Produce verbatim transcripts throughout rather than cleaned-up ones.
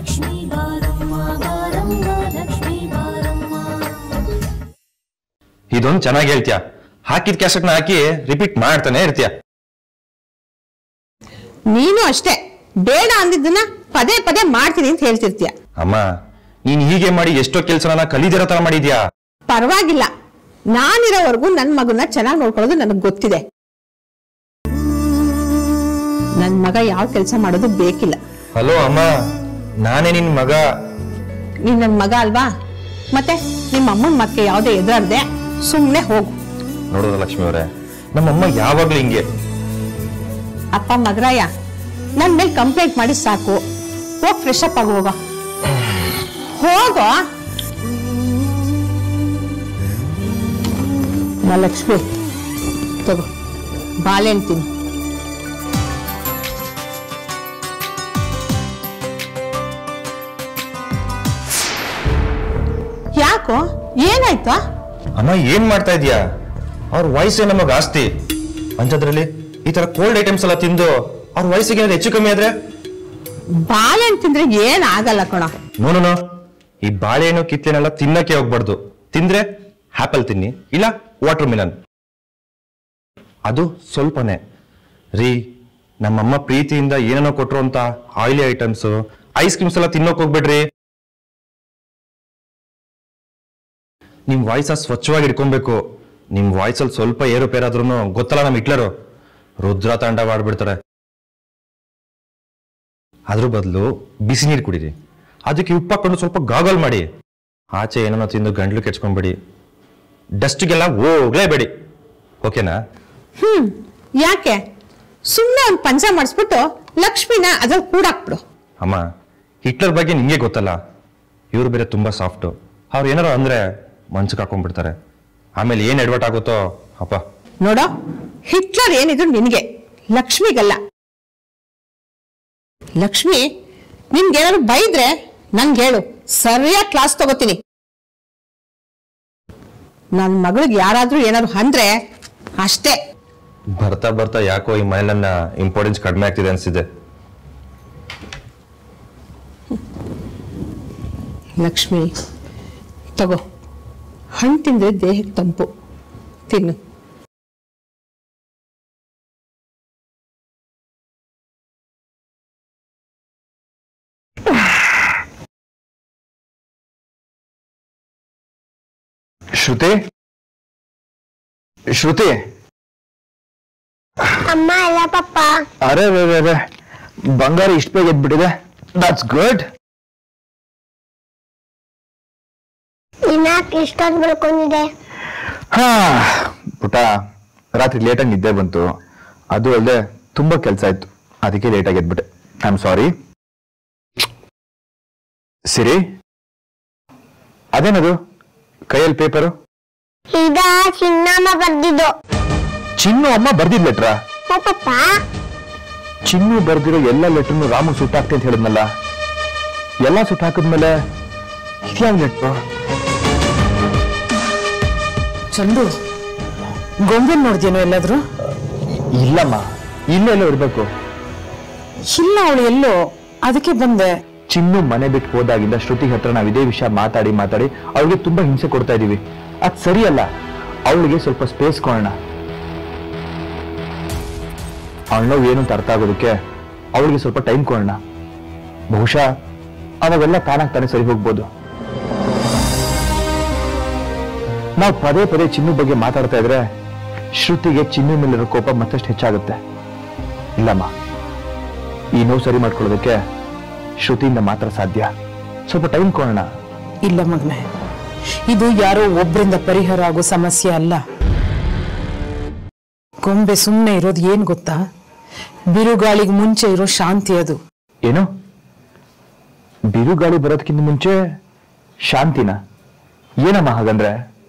Lakshmi Baramma, Baramma, Lakshmi Baramma. ಇದೊಂದು ಚೆನ್ನಾಗಿ ಹೇಳ್ತೀಯ. ಹಾಕಿದ ಕ್ಯಾಸೆಟ್ನ ಹಾಕಿ ರಿಪೀಟ್ ಮಾಡ್ತಾನೆ ಇರ್ತೀಯ. ನೀನು ಅಷ್ಟೇ ಬೇಡ ಅಂದಿದ್ದನ್ನ ಪದೇ ಪದೇ ಮಾಡ್ತೀನಿ ಅಂತ ಹೇಳ್ತಿರ್ತೀಯ. ಅಮ್ಮ ನೀನ್ ಹೀಗೆ ಮಾಡಿ ಎಷ್ಟೋ ಕೆಲಸನ ಕಲಿದಿರೋ ತರ ಮಾಡಿದ್ಯಾ. ಪರವಾಗಿಲ್ಲ, ನಾನಿರೋವರೆಗೂ ನನ್ ಮಗನ್ನ ಚೆನ್ನಾಗಿ ನೋಡ್ಕೊಳ್ಳೋದು ನನಗ್ ಗೊತ್ತಿದೆ. ನನ್ ಮಗ ಯಾವ ಕೆಲಸ ಮಾಡೋದು ಬೇಕಿಲ್ಲ. ಹಲೋ ಅಮ್ಮ, ನಾನೇ ನಿನ್ ಮಗ. ನೀನ್ ನನ್ ಮಗ ಅಲ್ವಾ? ಮತ್ತೆ ನಿಮ್ಮ ಅಮ್ಮನ ಮಕ್ಕೆ ಯಾವ್ದೇ ಎದುರಾಡ್ದೆ ಸುಮ್ನೆ ಹೋಗು. ನೋಡೋದ ಲಕ್ಷ್ಮಿ ಅವರೇ, ನಮ್ಮಮ್ಮ ಯಾವಾಗ್ಲೂ ಹಿಂಗೆ. ಅಪ್ಪ ಮಗರಾಯ ನನ್ ಮೇಲೆ ಕಂಪ್ಲೇಂಟ್ ಮಾಡಿ ಸಾಕು. ಹೋಗ್ ಫ್ರೆಶ್ ಅಪ್ ಆಗಿ ಹೋಗ ಹೋಗೋ. ನಾ ಲಕ್ಷ್ಮಿ ತಗೋ ಬಾಳೆಹಣ್ಣು ತಿನ್ನು. ಯಾಕೋ ಏನಾಯ್ತಾ? ಅಮ್ಮ ಏನ್ ಮಾಡ್ತಾ ಇದೀಯಾ? ಅವ್ರ ವಯಸ್ಸೇ ನಮಗ್ ಆಸ್ತಿ ಅಂಥದ್ರಲ್ಲಿ ಈ ತರ ಕೋಲ್ಡ್ ಐಟಮ್ಸ್ ಎಲ್ಲ ತಿಂದು ಅವ್ರ ವಯಸ್ಸಿಗೆ ಏನಾದ್ರು ಹೆಚ್ಚು ಕಮ್ಮಿ ಆದ್ರೆ? ಬಾಳೆಹಣ್ಣು ತಿಂದ್ರೆ ಏನ್ ಆಗಲ್ಲ ಕಣ. ನೋನು ಈ ಬಾಳೆಹಣ್ಣು ಕಿತ್ತಲೆನೆಲ್ಲ ತಿನ್ನಕ್ಕೆ ಹೋಗ್ಬಾರ್ದು. ತಿಂದ್ರೆ ಆಪಲ್ ತಿನ್ನಿ, ಇಲ್ಲ ವಾಟರ್ ಮಿಲನ್, ಅದು ಸ್ವಲ್ಪನೇ ರೀ. ನಮ್ಮಮ್ಮ ಪ್ರೀತಿಯಿಂದ ಏನೇನೋ ಕೊಟ್ರು ಅಂತ ಆಯಿಲಿ ಐಟಮ್ಸ್ ಐಸ್ ಕ್ರೀಮ್ಸ್ ಎಲ್ಲ ತಿನ್ನೋಕ್ ಹೋಗ್ಬೇಡ್ರಿ. ನಿಮ್ ವಾಯ್ಸ ಸ್ವಚ್ಛವಾಗಿ ಇಟ್ಕೊಬೇಕು. ನಿಮ್ ವಾಯ್ಸಲ್ಲಿ ಸ್ವಲ್ಪ ಏರುಪೇರಾದ್ರೂ ಗೊತ್ತಲ್ಲ ನಮ್ ಹಿಟ್ಲರು ರುದ್ರ ತಾಂಡವಾಡ್ಬಿಡ್ತಾರೆ. ಅದ್ರ ಬದಲು ಬಿಸಿ ನೀರು ಕುಡೀರಿ, ಅದಕ್ಕೆ ಉಪ್ಪು ಹಾಕೊಂಡು ಸ್ವಲ್ಪ ಗಾಗಲ್ ಮಾಡಿ. ಆಚೆ ಏನೋ ತಿಂದು ಗಂಟ್ಲು ಕೆಚ್ಕೊಂಡ್ಬಿಡಿ, ಡಸ್ಟ್ಗೆಲ್ಲ ಹೋಗ್ಲೇಬೇಡಿ, ಓಕೆನಾ? ಹ್ಮ್ ಯಾಕೆ ಸುಮ್ಮನೆ ಒಂದು ಪಂಚ ಮಾಡಿಸ್ಬಿಟ್ಟು ಲಕ್ಷ್ಮಿನ ಅದ್ರಲ್ಲಿ ಕೂಡಾಕ್ಬಿಡು. ಅಮ್ಮ ಹಿಟ್ಲರ್ ಬಗ್ಗೆ ನಿಂಗೆ ಗೊತ್ತಲ್ಲ, ಇವ್ರು ಬೇರೆ ತುಂಬಾ ಸಾಫ್ಟು. ಅವ್ರು ಏನಾರು ಅಂದ್ರೆ ಮನ್ಸಿಗೆ ಹಾಕೊಂಡ್ಬಿಡ್ತಾರೆ. ಆಮೇಲೆ ಏನ್ ಎಡವಟ್ ಆಗುತ್ತೋ ಅಪ್ಪ. ನೋಡೋ, ಹಿಟ್ಲರ್ ಏನಿದ್ರು ನಿನಗೆ, ಲಕ್ಷ್ಮಿಗಲ್ಲ. ಲಕ್ಷ್ಮಿ ನಿನ್ಗೆ ಏನಾದ್ರು ಬೈದ್ರೆ ನನ್ಗೆ ಹೇಳು, ಸರಿಯಾಗಿ ಕ್ಲಾಸ್ ತಗೋತೀನಿ. ನನ್ನ ಮಗಳಿಗೆ ಯಾರಾದ್ರೂ ಏನಾದ್ರು ಅಂದ್ರೆ ಅಷ್ಟೇ. ಬರ್ತಾ ಬರ್ತಾ ಯಾಕೋ ಈ ಮೈಲನ್ನ ಇಂಪಾರ್ಟೆನ್ಸ್ ಕಡಿಮೆ ಆಗ್ತಿದೆ ಅನ್ಸಿದೆ. ಲಕ್ಷ್ಮಿ ತಗೋ, ಹಣ್ಣು ತಿಂದ್ರೆ ದೇಹಕ್ಕೆ ತಂಪು, ತಿನ್ನು. ಶ್ರುತಿ, ಶ್ರುತಿ. ಅಮ್ಮ ಅಲ್ಲ ಪಪ್ಪ. ಅರೆ ರೇ ಬಂಗಾರ ಇಷ್ಟು ಬೇಗ ಎದ್ಬಿಟ್ಟಿದೆ. That's good. ಇನ್ನಾಕೆ ಇಷ್ಟೊಂದು ಬೆಳ್ಕೊಂಡಿದೆ? ಹಾ ಪುಟ, ರಾತ್ರಿ ಲೇಟಾಗಿ ನಿದ್ದೆ ಬಂತು. ಅದು ಅಲ್ಲದೆ ತುಂಬಾ ಕೆಲಸ ಇತ್ತು, ಅದಕ್ಕೆ ಲೇಟಾಗಿ ಎದ್ಬಿಟ್ಟೆ. ಐ ಆಮ್ ಸಾರಿ. ಸಿರಿ, ಅದೇನದು ಕೈಯಲ್ಲಿ ಪೇಪರು? ಈಗ ಚಿನ್ನಮ್ಮ ಬರ್ದಿದ್ದು. ಚಿನ್ನು ಅಮ್ಮ ಬರ್ದಿದ್ ಲೆಟ್ರಾ? ಓ ಪಪ್ಪ. ಚಿನ್ನು ಬರ್ದಿರೋ ಎಲ್ಲ ಲೆಟ್ರನ್ನು ರಾಮು ಸುಟ್ಟಾಕ್ತೆ ಅಂತ ಹೇಳಿದ್ನಲ್ಲ, ಎಲ್ಲ ಸುಟ್ಟಾಕಿದ್ಮೇಲೆ ಇದ್ಯಾವ ಲೆಟ್ರು? ಚಂದು, ಗೊಂಬೆ ನೋಡ್ದೇನೋ ಎಲ್ಲಾದ್ರೂ? ಇಲ್ಲಮ್ಮ, ಇಲ್ಲೆಲ್ಲೋ ಇರ್ಬೇಕು. ಇಲ್ಲ, ಅವಳು ಎಲ್ಲೋ, ಅದಕ್ಕೆ ಬಂದೆ. ಚಿನ್ನು ಮನೆ ಬಿಟ್ಟು ಹೋದಾಗಿಂದ ಶ್ರುತಿ ಹತ್ರ ನಾವು ಇದೇ ವಿಷಯ ಮಾತಾಡಿ ಮಾತಾಡಿ ಅವಳಿಗೆ ತುಂಬಾ ಹಿಂಸೆ ಕೊಡ್ತಾ ಇದೀವಿ. ಅದ್ ಸರಿಯಲ್ಲ. ಅವಳಿಗೆ ಸ್ವಲ್ಪ ಸ್ಪೇಸ್ ಕೊಡೋಣ. ಅವಳು ಏನು ಅಂತ ಅರ್ಥ ಆಗೋದಕ್ಕೆ ಅವಳಿಗೆ ಸ್ವಲ್ಪ ಟೈಮ್ ಕೊಡೋಣ. ಬಹುಶಃ ಅವಾಗೆಲ್ಲ ತಾನಾಗ್ ತಾನೇ ಸರಿ ಹೋಗ್ಬೋದು. ನಾವು ಪದೇ ಪದೇ ಚಿನ್ನು ಬಗ್ಗೆ ಮಾತಾಡ್ತಾ ಇದ್ರೆ ಶ್ರುತಿಗೆ ಚಿನ್ನು ಮೇಲಿರೋ ಕೋಪ ಮತ್ತಷ್ಟು ಹೆಚ್ಚಾಗುತ್ತೆ. ಇಲ್ಲಮ್ಮ, ಈ ನೋವು ಸರಿ ಮಾಡ್ಕೊಳ್ಳೋದಕ್ಕೆ ಶ್ರುತಿಯಿಂದ ಮಾತ್ರ ಸಾಧ್ಯ. ಸ್ವಲ್ಪ ಟೈಮ್ ಕೊಡೋಣ. ಇಲ್ಲ ಮಗನೆ, ಇದು ಯಾರೋ ಒಬ್ರಿಂದ ಪರಿಹಾರ ಆಗೋ ಸಮಸ್ಯೆ ಅಲ್ಲ. ಗೊಂಬೆ ಸುಮ್ಮನೆ ಇರೋದು ಏನ್ ಗೊತ್ತಾ? ಬಿರುಗಾಳಿಗೆ ಮುಂಚೆ ಇರೋ ಶಾಂತಿ ಅದು. ಏನು? ಬಿರುಗಾಳಿ ಬರೋದಕ್ಕಿಂತ ಮುಂಚೆ ಶಾಂತಿನ? ಏನಮ್ಮ ಹಾಗಂದ್ರೆ?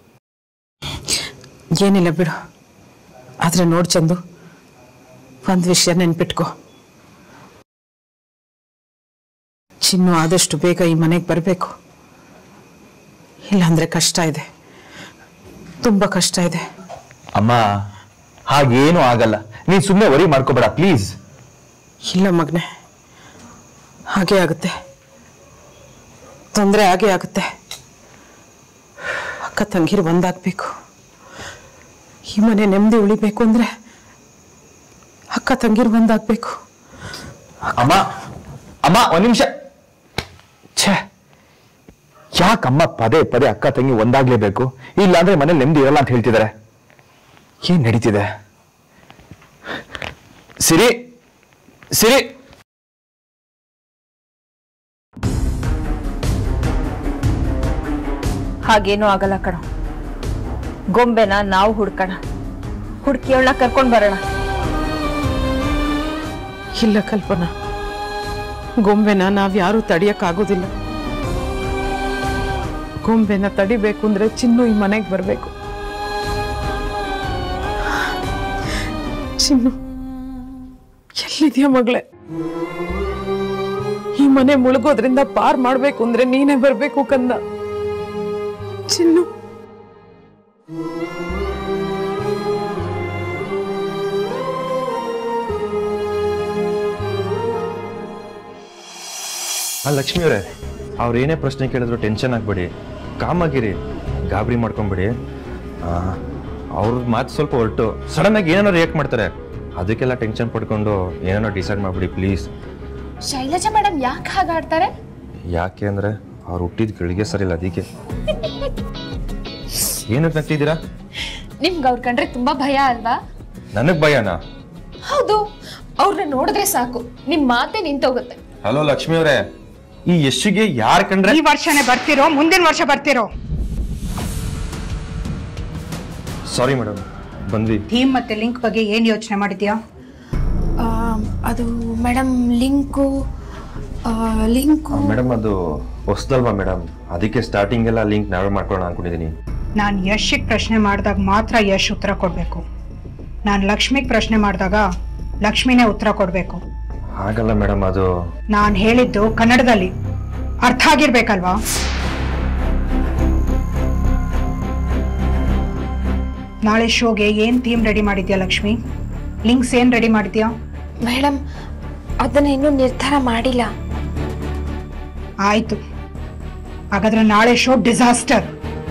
ಏನಿಲ್ಲ ಬಿಡು. ಆದ್ರೆ ನೋಡ್ ಚಂದು, ಒಂದ್ ವಿಷಯ ನೆನ್ಪಿಟ್ಕೋ. ಚಿನ್ನು ಆದಷ್ಟು ಬೇಗ ಈ ಮನೆಗೆ ಬರಬೇಕು. ಇಲ್ಲಾಂದ್ರೆ ಕಷ್ಟ ಇದೆ, ತುಂಬಾ ಕಷ್ಟ ಇದೆ. ಅಮ್ಮ, ಹಾಗೇನು ಆಗಲ್ಲ. ನೀನ್ ಸುಮ್ಮನೆ ವರಿ ಮಾಡ್ಕೋಬೇಡ ಪ್ಲೀಸ್. ಇಲ್ಲ ಮಗನೆ, ಹಾಗೆ ಆಗುತ್ತೆ. ತೊಂದರೆ ಆಗೇ ಆಗುತ್ತೆ. ಅಕ್ಕ ತಂಗಿರು ಒಂದಾಗಬೇಕು. ಈ ಮನೆ ನೆಮ್ಮದಿ ಉಳಿಬೇಕು ಅಂದ್ರೆ ಅಕ್ಕ ತಂಗಿರು ಒಂದಾಗಬೇಕು. ಅಮ್ಮ ಅಮ್ಮ ಒಂದ್ ನಿಮಿಷ. ಛೇ, ಯಾಕಮ್ಮ ಪದೇ ಪದೇ ಅಕ್ಕ ತಂಗಿ ಒಂದಾಗ್ಲೇಬೇಕು, ಇಲ್ಲ ಅಂದ್ರೆ ಮನೇಲಿ ನೆಮ್ಮದಿ ಇರಲ್ಲ ಅಂತ ಹೇಳ್ತಿದ್ದಾರೆ? ಏನ್ ನಡೀತಿದೆ? ಸಿರಿ ಸಿರಿ ಹಾಗೇನೂ ಆಗಲ್ಲ ಕಣ. ಗೊಂಬೆನ ನಾವು ಹುಡ್ಕೋಣ, ಹುಡುಕಿ ಅವಳನ್ನ ಕರ್ಕೊಂಡ್ ಬರೋಣ. ಇಲ್ಲ ಕಲ್ಪನಾ, ಗೊಂಬೆನ ನಾವ್ಯಾರೂ ತಡಿಯಕ್ಕಾಗೋದಿಲ್ಲ. ಗೊಂಬೆನ ತಡಿಬೇಕು ಅಂದ್ರೆ ಚಿನ್ನು ಈ ಮನೆಗೆ ಬರ್ಬೇಕು. ಚಿನ್ನು ಎಲ್ಲಿದ್ಯಾ ಮಗಳೇ? ಈ ಮನೆ ಮುಳುಗೋದ್ರಿಂದ ಪಾರ್ ಮಾಡ್ಬೇಕು ಅಂದ್ರೆ ನೀನೇ ಬರ್ಬೇಕು ಕಂದ. ಚಿನ್ನು ಆ ಲಕ್ಷ್ಮಿ ಅವರೇ, ಅವ್ರು ಏನೇ ಪ್ರಶ್ನೆ ಕೇಳಿದ್ರು ಟೆನ್ಷನ್ ಆಗ್ಬೇಡಿ, ಕಾಮ್ ಆಗಿರಿ, ಗಾಬರಿ ಮಾಡ್ಕೊಂಬಿಡಿ. ಅವ್ರ ಮಾತು ಸ್ವಲ್ಪ ಹೊರಟು ಸಡನ್ ಆಗಿ ಏನೇನೋ ರಿಯಾಕ್ಟ್ ಮಾಡ್ತಾರೆ, ಅದಕ್ಕೆಲ್ಲ ಟೆನ್ಷನ್ ಪಡ್ಕೊಂಡು ಏನೇನೋ ಡಿಸೈಡ್ ಮಾಡ್ಬಿಡಿ ಪ್ಲೀಸ್. ಶೈಲಜಾ ಮೇಡಮ್ ಯಾಕೆ ಹಾಗಾಡ್ತಾರೆ? ಯಾಕೆ ಅಂದ್ರೆ ಅವ್ರು ಹುಟ್ಟಿದ ಗಳಿಗೆ ಸರಿಲ್ಲ, ಅದಕ್ಕೆ. ಏನಕ್ಕೆ ನಗ್ತಿದ್ದೀರಾ? ನಿಮ್ಗೆ ಅವ್ರ ಕಂಡ್ರೆ ತುಂಬಾ ಭಯ ಅಲ್ವಾ? ನನಗ್ ಭಯನಾ? ಹೌದು, ಅವ್ರನ್ನ ನೋಡಿದ್ರೆ ಸಾಕು ನಿಮ್ ಮಾತೆ ನಿಂತೋಗುತ್ತೆ. ಹಲೋ ಲಕ್ಷ್ಮಿ ಅವರೇ, ಈ ಯಶ್ಗೆ ಯಾರ್ ಕಂಡ್ರೆ? ಈ ವರ್ಷನೇ ಬರ್ತಿರೋ ಮುಂದಿನ ವರ್ಷ ಬರ್ತಿರೋ? ಸಾರಿ ಮೇಡಮ್, ಬಂದ್ವಿ. ಥೀಮ್ ಮತ್ತೆ ಲಿಂಕ್ ಬಗ್ಗೆ ಏನ್ ಯೋಚನೆ ಮಾಡಿದ್ಯಾ? ಅದು ಮೇಡಮ್ ಲಿಂಕು ಲಿಂಕು ಮೇಡಮ್ ಅದು ಹೊಸದಲ್ವಾ ಮೇಡಮ್, ಅದಕ್ಕೆ ಸ್ಟಾರ್ಟಿಂಗ್ ಎಲ್ಲ ಲಿಂಕ್ ನಾವೇ ಮಾಡ್ಕೊಳ್ಳೋಣ ಅನ್ಕೊಂಡಿದೀನಿ. ನಾನು ಯಶಿಗೆ ಪ್ರಶ್ನೆ ಮಾಡಿದಾಗ ಮಾತ್ರ ಯಶ್ ಉತ್ತರ ಕೊಡ್ಬೇಕು. ನಾನು ಲಕ್ಷ್ಮಿಗೆ ಪ್ರಶ್ನೆ ಮಾಡಿದಾಗ ಲಕ್ಷ್ಮಿನೇ ಉತ್ತರ ಕೊಡ್ಬೇಕು. ಹಾಗಲ್ಲ ಮೇಡಮ್, ಅದು ನಾನು ಹೇಳಿದ್ದು ಕನ್ನಡದಲ್ಲಿ ಅರ್ಥ ಆಗಿರ್ಬೇಕಲ್ವಾ? ನಾಳೆ ಶೋಗೆ ಏನ್ ಥೀಮ್ ರೆಡಿ ಮಾಡಿದ್ಯಾ ಲಕ್ಷ್ಮಿ? ಲಿಂಕ್ಸ್ ಏನ್ ರೆಡಿ ಮಾಡಿದ್ಯಾ? ಮೇಡಮ್ ಅದನ್ನ ಇನ್ನೂ ನಿರ್ಧಾರ ಮಾಡಿಲ್ಲ. ಆಯ್ತು, ಹಾಗಾದ್ರೆ ನಾಳೆ ಶೋ ಡಿಸಾಸ್ಟರ್.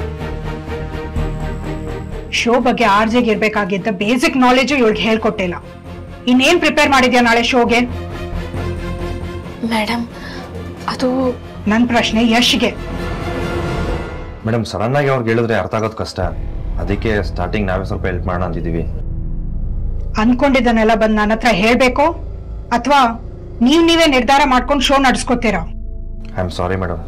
ಶೋ ಬಗ್ಗೆ ಆರ್ಜೆಗೆ ಇರ್ಬೇಕಾಗಿದ್ದ ಬೇಸಿಕ್ ನಾಲೆಜ್ ಇವಳಿಗೆ ಹೇಳ್ಕೊಟ್ಟಿಲ್ಲ. ಇನ್ನೇನ್ ಪ್ರಿಪೇರ್ ಮಾಡಿದ್ಯಾ ನಾಳೆ ಶೋಗೆ? ಮೇಡಮ್ ಅದು ನನ್ ಪ್ರಶ್ನೆ ಯಶ್ಗೆ. ಮೇಡಮ್ ಸಡನ್ ಆಗಿ ಅವ್ರಿಗೆ ಹೇಳಿದ್ರೆ ಅರ್ಥ ಆಗೋದು ಕಷ್ಟ, ಅದಕ್ಕೆ ಸ್ಟಾರ್ಟಿಂಗ್ ನಾವೇ ಸ್ವಲ್ಪ ಹೆಲ್ಪ್ ಮಾಡೋಣ ಅಂತಿದ್ದೀವಿ. ಅನ್ಕೊಂಡಿದ್ದನ್ನೆಲ್ಲ ಬಂದು ನನ್ನ ಹತ್ರ ಹೇಳ್ಬೇಕು ಅಥವಾ ನೀವ್ ನೀವೇ ನಿರ್ಧಾರ ಮಾಡ್ಕೊಂಡು ಶೋ ನಡೆಸ್ಕೊತೀರಾ? I am sorry madam.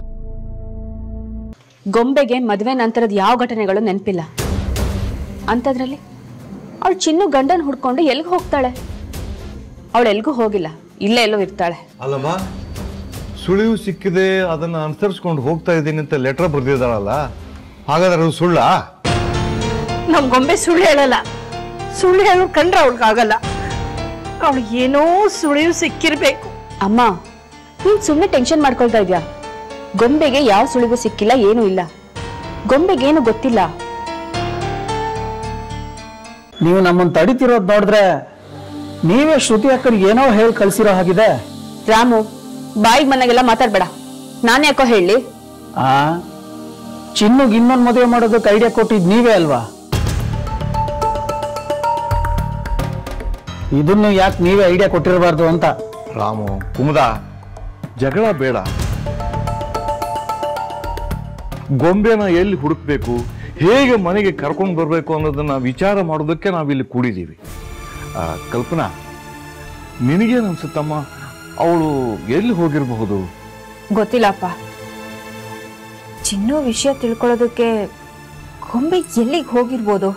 ಗೊಂಬೆಗೆ ಮದುವೆ ನಂತರದ ಯಾವ ಘಟನೆಗಳು ನೆನಪಿಲ್ಲ ಅಂತದ್ರಲ್ಲಿ ಅವಳು ಚಿನ್ನು ಗಂಡನ್ ಹುಡ್ಕೊಂಡು ಎಲ್ಗೂ ಹೋಗ್ತಾಳೆ? ಅವಳು ಎಲ್ಗೂ ಹೋಗಿಲ್ಲ, ಇಲ್ಲೇ ಎಲ್ಲೋ ಇರ್ತಾಳೆ. ಅಲ್ಲಮ್ಮ, ಸುಳಿವು ಸಿಕ್ಕಿದೆ ಅದನ್ನ ಅನುಸರಿಸ್ಕೊಂಡು ಹೋಗ್ತಾ ಇದ್ದೀನಿ ಅಂತ ಲೆಟರ್ ಬರ್ದಿದ್ದಾಳಲ್ಲ, ಹಾಗಾದ್ರೆ ಅದು ಸುಳ್ಳ? ನಮ್ ಗೊಂಬೆ ಸುಳ್ಳು ಹೇಳಲ್ಲ. ಸುಳ್ಳು ಹೇಳೋ ಕಂಡ್ರೆ ಅವಳಿಗಾಗಲ್ಲ. ಅವಳು ಏನೋ ಸುಳಿವು ಸಿಕ್ಕಿರ್ಬೇಕು. ಅಮ್ಮ, ನೀನ್ ಸುಮ್ಮನೆ ಟೆನ್ಷನ್ ಮಾಡ್ಕೊಳ್ತಾ ಇದ್ಯಾ? ಗೊಂಬೆಗೆ ಯಾವ ಸುಳಿವು ಸಿಕ್ಕಿಲ್ಲ, ಏನೂ ಇಲ್ಲ. ಗೊಂಬೆಗೇನು ಗೊತ್ತಿಲ್ಲ. ನೀವು ನಮ್ಮನ್ನು ತಡಿತಿರೋದು ನೋಡಿದ್ರೆ ನೀವೇ ಶ್ರುತಿ ಅಕ್ಕರಿಗೆ ಏನೋ ಹೇಳಿ ಕಳ್ಸಿರೋ ಹಾಗಿದೆ. ರಾಮು, ಬಾಯಿಗೆ ಮನೆಗೆಲ್ಲ ಮಾತಾಡ್ಬೇಡ. ನಾನು ಯಾಕೋ ಹೇಳಿ? ಆ ಚಿನ್ನುಗ್ ಇನ್ನೊಂದು ಮದುವೆ ಮಾಡೋದಕ್ಕೆ ಐಡಿಯಾ ಕೊಟ್ಟಿದ್ ನೀವೇ ಅಲ್ವಾ? ಇದನ್ನು ಯಾಕೆ ನೀವೇ ಐಡಿಯಾ ಕೊಟ್ಟಿರಬಾರ್ದು ಅಂತ. ರಾಮು, ಕುಮುದ, ಜಗಳ ಬೇಡ. ಗೊಂಬೆನ ಎಲ್ಲಿ ಹುಡುಕ್ಬೇಕು, ಹೇಗೆ ಮನೆಗೆ ಕರ್ಕೊಂಡು ಬರಬೇಕು ಅನ್ನೋದನ್ನ ವಿಚಾರ ಮಾಡೋದಕ್ಕೆ ನಾವಿಲ್ಲಿ ಕೂಡಿದ್ದೀವಿ. ಕಲ್ಪನಾ, ನಿನಗೇನು ಅನ್ಸುತ್ತಮ್ಮ, ಅವಳು ಎಲ್ಲಿ ಹೋಗಿರಬಹುದು? ಗೊತ್ತಿಲ್ಲಪ್ಪ. ಚಿನ್ನು ವಿಷಯ ತಿಳ್ಕೊಳ್ಳೋದಕ್ಕೆ ಗೊಂಬೆ ಎಲ್ಲಿಗೆ ಹೋಗಿರ್ಬೋದು?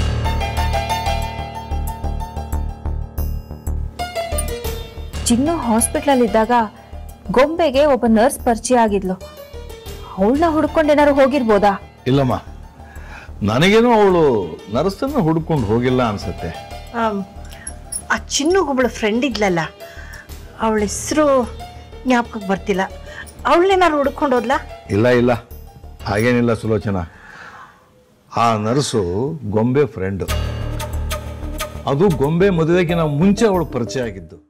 ಚಿನ್ನು ಹಾಸ್ಪಿಟ್ಲಲ್ಲಿ ಇದ್ದಾಗ ಗೊಂಬೆಗೆ ಒಬ್ಬ ನರ್ಸ್ ಪರಿಚಯ ಆಗಿದ್ಲು. ಅವಳನ್ನ ಹುಡ್ಕೊಂಡು ಏನಾದ್ರು ಹೋಗಿರ್ಬೋದಾ? ಇಲ್ಲಮ್ಮ, ನನಗೇನೋ ಅವಳು ನರ್ಸನ್ನ ಹುಡ್ಕೊಂಡು ಹೋಗಿಲ್ಲ ಅನ್ಸತ್ತೆ. ಆ ಚಿನ್ನುಗೊಬ್ಬಳು ಫ್ರೆಂಡ್ ಇದ್ಲಲ್ಲ, ಅವಳ ಹೆಸರು ಜ್ಞಾಪಕಕ್ಕೆ ಬರ್ತಿಲ್ಲ. ಅವಳನ್ನೇನಾದ್ರು ಹುಡ್ಕೊಂಡು ಹೋದ್ಲಾ? ಇಲ್ಲ ಇಲ್ಲ, ಹಾಗೇನಿಲ್ಲ ಸುಲೋಚನಾ. ಆ ನರ್ಸು ಗೊಂಬೆ ಫ್ರೆಂಡು. ಅದು ಗೊಂಬೆ ಮದುವೆಗಿನ ಮುಂಚೆ ಅವಳು ಪರಿಚಯ ಆಗಿದ್ದು.